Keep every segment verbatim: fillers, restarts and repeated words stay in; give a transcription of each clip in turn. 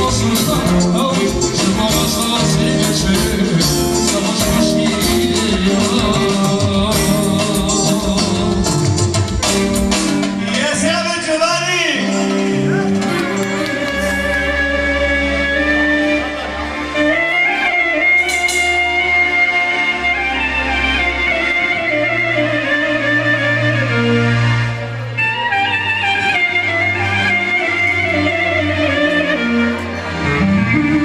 Thank you.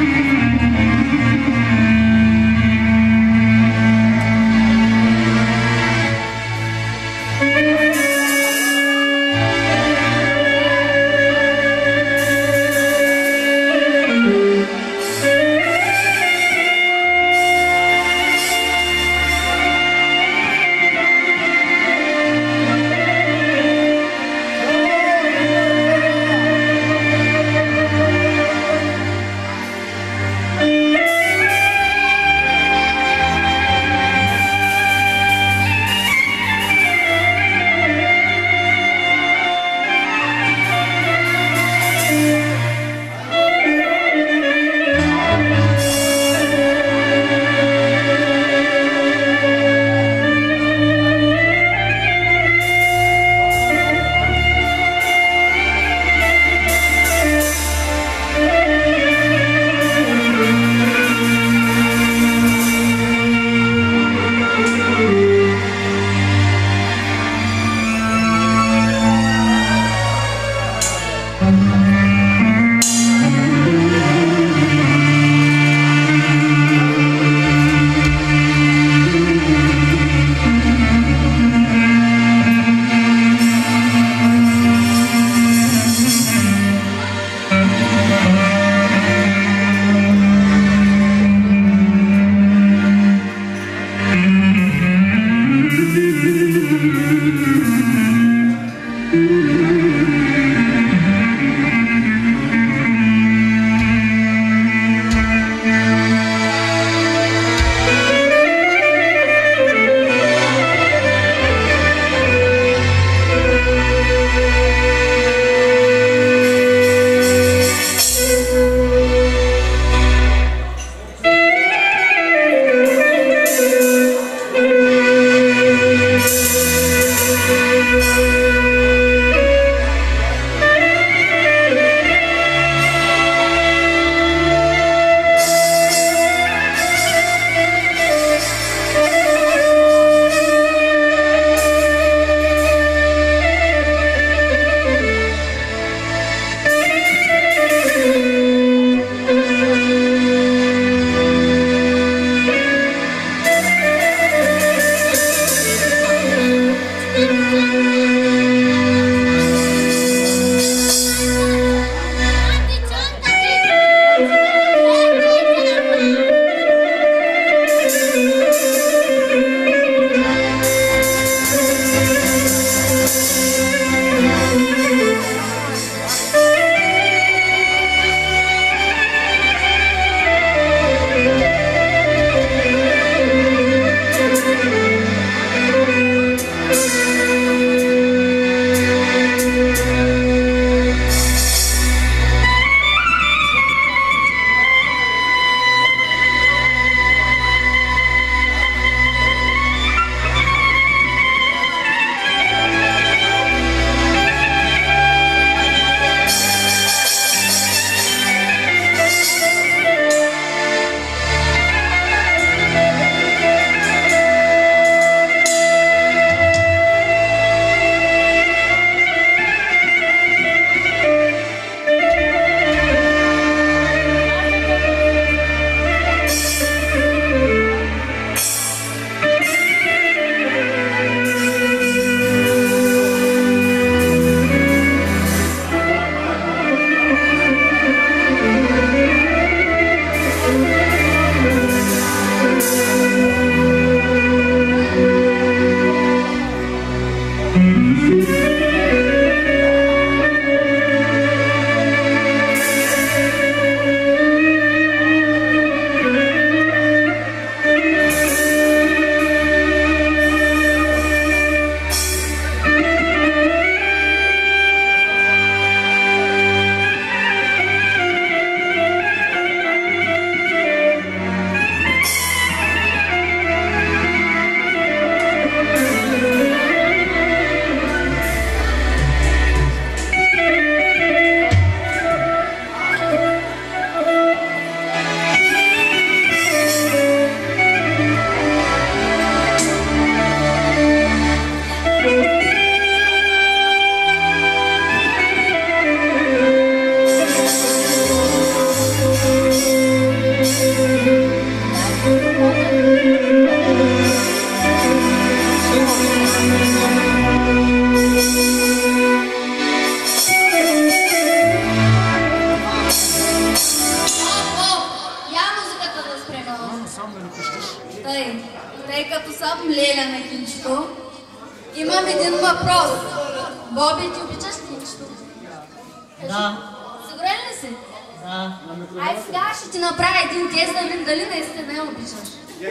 Тъй като съм Леля на кинчето, имам един въпрос. Боби, ти обичаш кинчето? Да. Сигурен ли си? Да. Ай, сега ще ти направя един тест да видим дали наистина я обичаш.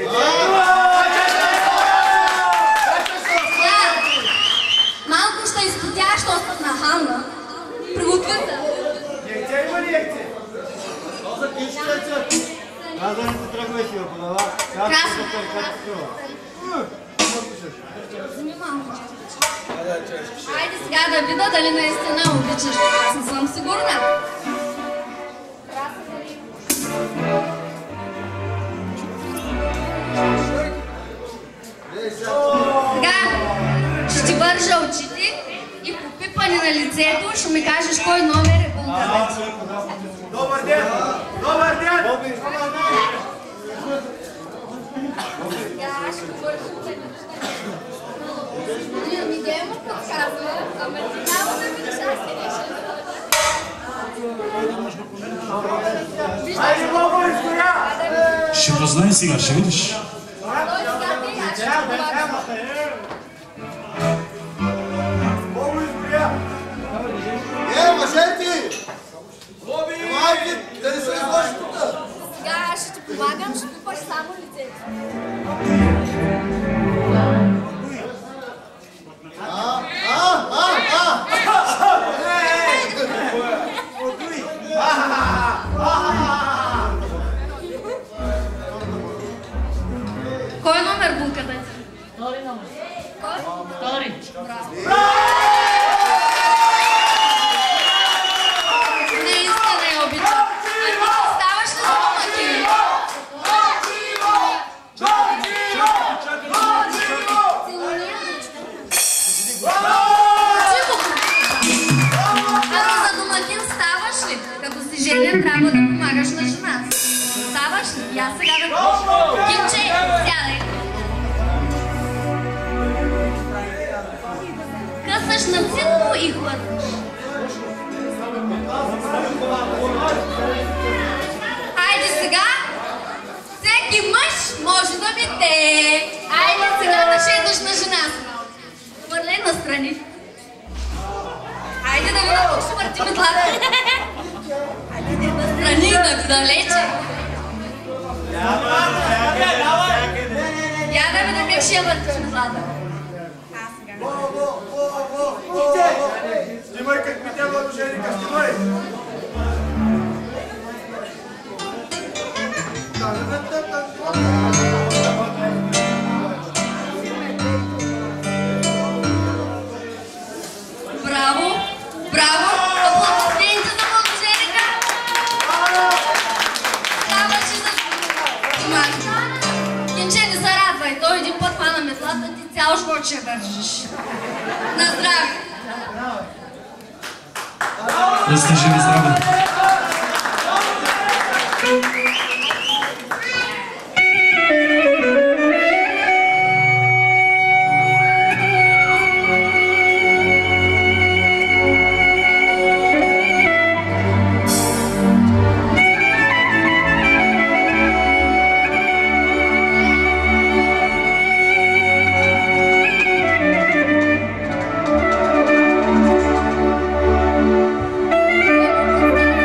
Малко ще изпотя, що съм нахална. Приготви се. Яйце има ли яйце? То за кинчето яйце. Аз да не те тръгвай си, ако дава. Красно. Вземи малко. Айде сега да видя дали наистина обичаш. Аз не съм сигурна. Сега ще ти вържа очите и по пипане на лицето ще ми кажеш кой номер е булката. Добър ден! Добър ден! Сега ще го вържа очите. Не идея му подсказва, ама ти няма да видиш, аз ти реши. Айде, Бобо, изгоря! Ще познай сега, ще видиш. Той сега ти, аз ще го вържа. Бобо, изгоря! Е, мъжете! Боби! Майки, да не се изложи тук! Сега аз ще ти помагам, ще пипаш само лицето. А, а, а, Кой номер булката ти? Втори номер. Кой? Втори. Браво. Наистина я обичам. А ти ставаш ли за домакин? Ами за домакин ставаш ли? Като си женен трябва да помагаш на жена си. Ставаш ли? И аз сега да... Кинче, сядай. Късаш на цинко и хлътнеш. Айде сега, всеки мъж може да мете. Айде сега да шедаш на жена си. Хвърляй настрани. Айде да видя как ще върти метлата. Айде настрани, да ви далече. Я да видя как ще я въртиш метлата. Снимай как ми тя мъженика, снимай! Браво! Браво! Аплодисменти за мъженика! Трябваше да помага. Кинче, не се радвай, той един път хвана метлата, ти цял живот ще вържиш. На здраве! Да сте живи здрави. Браво!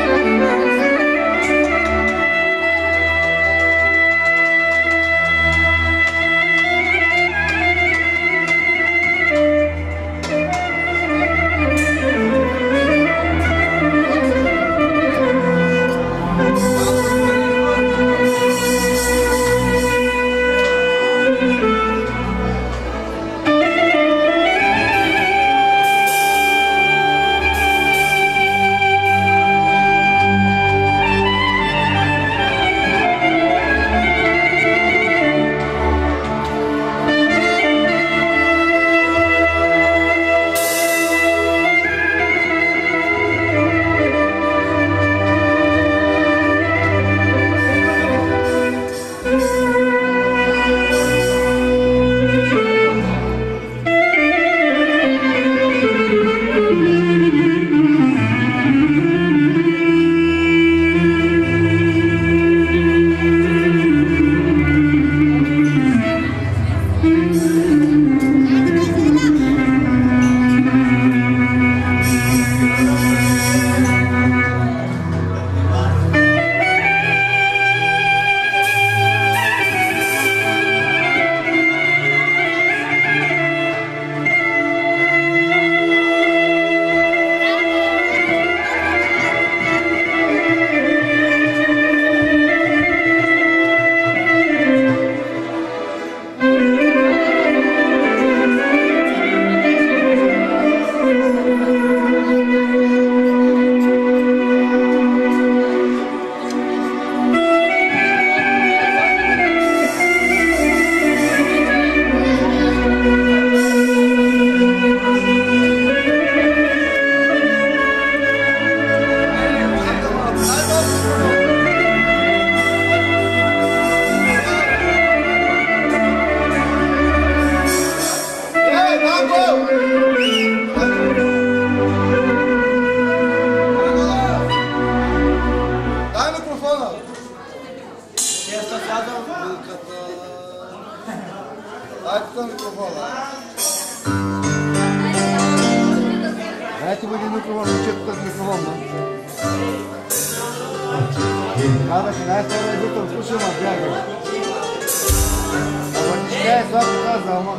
Дайте този микрофон. Дайте му един микрофон, момчето този микрофон, да. Казах, най-стара е битъл, слушай, ма бягай. Ама ти ще е слабо каза, ама.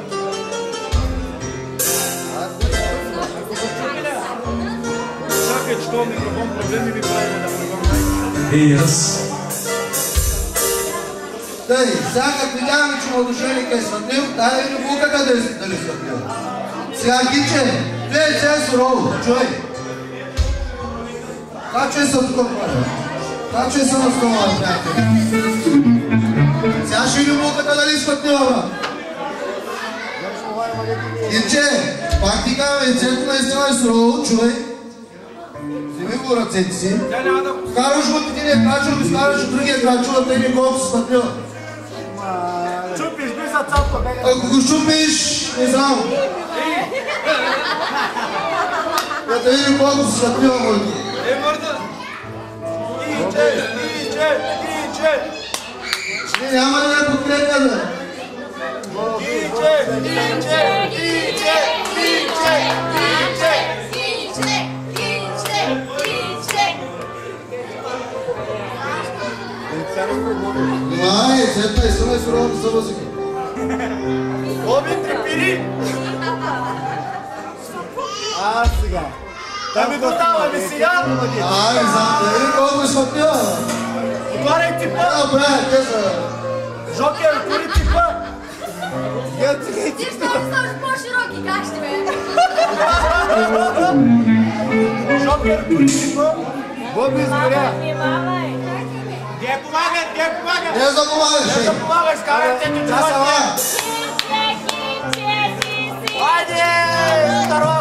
Чакай, че този микрофон проблеми ми прави да програмай. Ей, раз. Тъй, сега като видяваме, че младоженик е свътлив, дай ли бука къде е дали свътлив. Сега Гиче, две цей сурово, чуй. Как че съм тук, бе? Как че съм на стола, приятели? Сега ще ли бука дали свътлива, бе? Гиче, пак ти казваме, лицето наистина е сурово, чуй. Вземи го ръцете си. Вкараш го от един крачо, го скараш от другия крачо, да тъй не колко се свътлива. Чупиш би за цапка, бега. Ако го чупиш, не знам. Да те видим колко се свътлива, моето. Е, мърда! Гиче, Гиче, Гиче! Не, няма да не подкрепя, бе. Гиче, Гиче, Гиче, Гиче, Гиче! Внимай, цепта и съмай суровата събъзика. Оби, трепири! А, сега. Да ми го даваме сега! А, не знам, да видим колко е свътлива. Отваряй типа! Да, бре, те са. Жокер, отвори типа! Ти ще оставиш по-широки, как ще бе? Жокер, отвори типа! Боби изгоря. Где помагат, где помагат? Не за помагаш, Где ей. да помагаш, карайте ти Аз сама. Хайде! Второ!